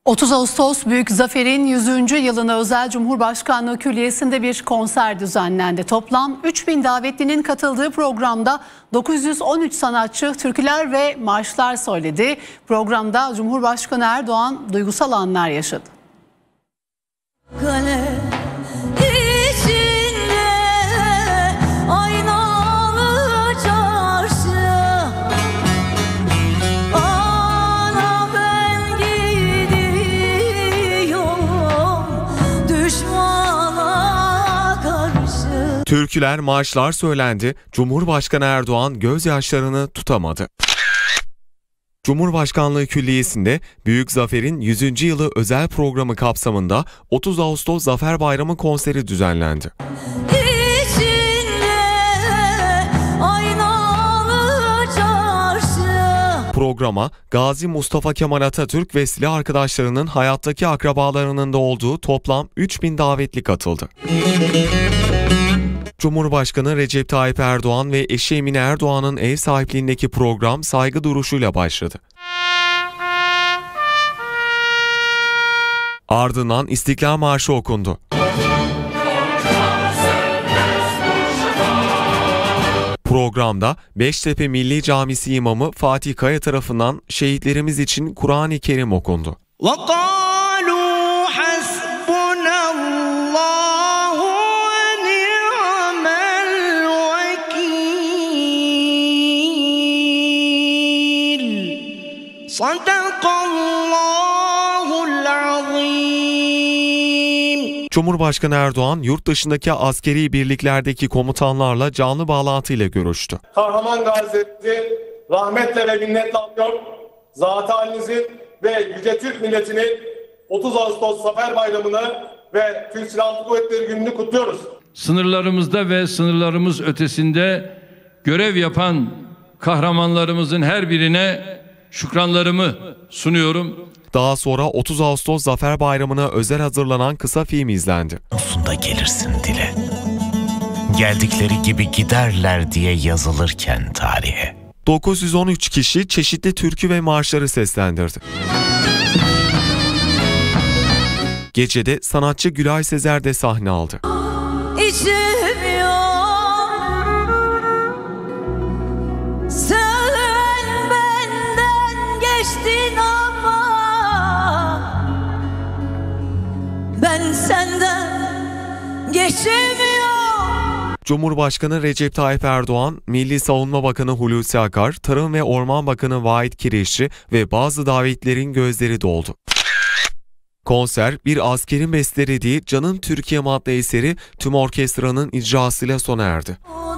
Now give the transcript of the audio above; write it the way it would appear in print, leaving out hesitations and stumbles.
30 Ağustos Büyük Zafer'in 100. yılına özel Cumhurbaşkanlığı Külliyesi'nde bir konser düzenlendi. Toplam 3000 davetlinin katıldığı programda 913 sanatçı türküler ve marşlar söyledi. Programda Cumhurbaşkanı Erdoğan duygusal anlar yaşadı. Türküler, marşlar söylendi. Cumhurbaşkanı Erdoğan gözyaşlarını tutamadı. Cumhurbaşkanlığı Külliyesi'nde Büyük Zafer'in 100. yılı özel programı kapsamında 30 Ağustos Zafer Bayramı konseri düzenlendi. Programa Gazi Mustafa Kemal Atatürk ve silah arkadaşlarının hayattaki akrabalarının da olduğu toplam 3000 davetli katıldı. Cumhurbaşkanı Recep Tayyip Erdoğan ve eşi Emine Erdoğan'ın ev sahipliğindeki program saygı duruşuyla başladı. Ardından İstiklal Marşı okundu. Programda Beştepe Milli Camisi imamı Fatih Kaya tarafından şehitlerimiz için Kur'an-ı Kerim okundu. Cumhurbaşkanı Erdoğan yurt dışındaki askeri birliklerdeki komutanlarla canlı bağlantıyla görüştü. Kahraman gazilerimizi rahmetle ve minnetle anıyor. Zat-ı halinizin ve yüce Türk milletinin 30 Ağustos Zafer Bayramı'nı ve Türk Silahlı Kuvvetleri Günü'nü kutluyoruz. Sınırlarımızda ve sınırlarımız ötesinde görev yapan kahramanlarımızın her birine şükranlarımı sunuyorum. Daha sonra 30 Ağustos Zafer Bayramı'na özel hazırlanan kısa film izlendi. Sonunda gelirsin dile. Geldikleri gibi giderler diye yazılırken tarihe. 913 kişi çeşitli türkü ve marşları seslendirdi. Gecede sanatçı Gülay Sezer de sahne aldı. Ben senden geçemiyorum. Cumhurbaşkanı Recep Tayyip Erdoğan, Milli Savunma Bakanı Hulusi Akar, Tarım ve Orman Bakanı Vahit Kireççi ve bazı davetlilerin gözleri doldu. Konser, bir askerin bestelediği Canım Türkiye'm adlı eseri tüm orkestranın icrasıyla sona erdi.